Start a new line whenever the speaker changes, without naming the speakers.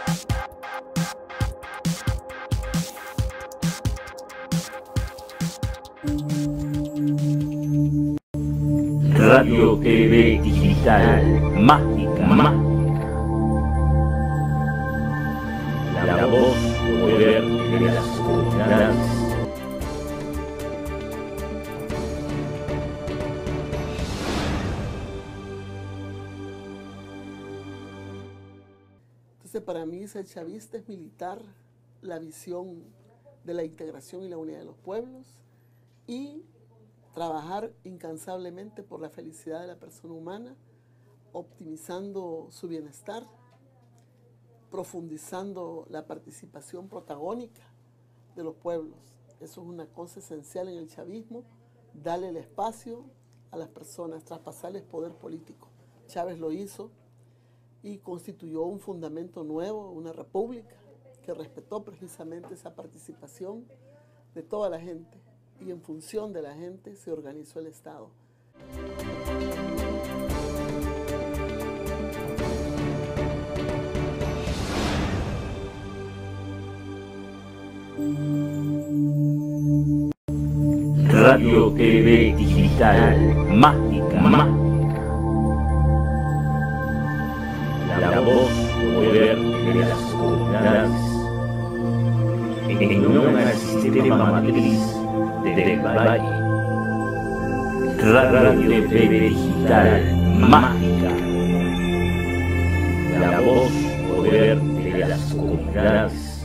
Radio TV Digital, mágica, mágica. La voz, poder de las comunidades.
Entonces, para mí ser chavista es militar la visión de la integración y la unidad de los pueblos y trabajar incansablemente por la felicidad de la persona humana, optimizando su bienestar, profundizando la participación protagónica de los pueblos. Eso es una cosa esencial en el chavismo, darle el espacio a las personas, traspasarles poder político. Chávez lo hizo y constituyó un fundamento nuevo, una república que respetó precisamente esa participación de toda la gente y en función de la gente se organizó el Estado.
Radio TV Digital, mágica, mágica. La voz, poder de las comunidades. En unión al sistema matriz del Valle. Radio TV Digital, mágica. La voz, poder de las comunidades.